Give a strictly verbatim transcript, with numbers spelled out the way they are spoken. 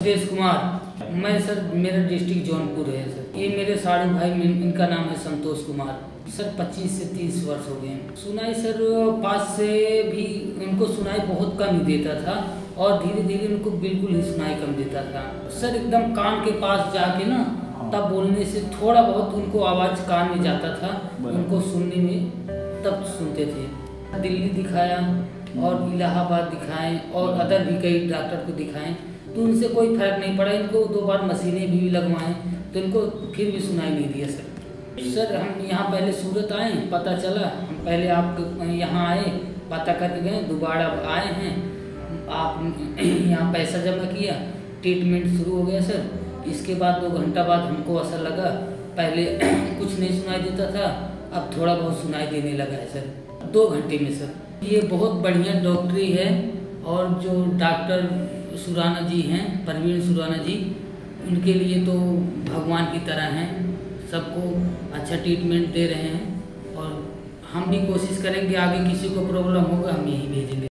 सुरेश कुमार। मैं सर, मेरा डिस्ट्रिक्ट जौनपुर है सर। ये मेरे साड़ू भाई, इनका नाम है संतोष कुमार। सर पच्चीस से तीस वर्ष हो गए। सुनाई सर पास से भी उनको सुनाई बहुत कम ही देता था और धीरे धीरे उनको बिल्कुल ही सुनाई कम देता था सर। एकदम कान के पास जाके ना तब बोलने से थोड़ा बहुत उनको आवाज़ कान में जाता था, उनको सुनने में तब सुनते थे। दिल्ली दिखाया और इलाहाबाद दिखाएं और अदर भी कई डॉक्टर को दिखाएं तो उनसे कोई फर्क नहीं पड़ा। इनको दो बार मशीनें भी लगवाएं तो इनको फिर भी सुनाई नहीं दिया सर। सर हम यहाँ पहले सूरत आए, पता चला, हम पहले आप यहाँ आए, पता करके गए, दोबारा आए हैं, आप यहाँ पैसा जमा किया, ट्रीटमेंट शुरू हो गया सर। इसके बाद दो घंटा बाद हमको असर लगा, पहले कुछ नहीं सुनाई देता था, अब थोड़ा बहुत सुनाई देने लगा है सर, दो घंटे में सर। ये बहुत बढ़िया डॉक्टरी है और जो डॉक्टर सुराना जी हैं, परवीन सुराना जी, उनके लिए तो भगवान की तरह हैं, सबको अच्छा ट्रीटमेंट दे रहे हैं और हम भी कोशिश करेंगे आगे किसी को प्रॉब्लम होगा हम यहीं भेजेंगे।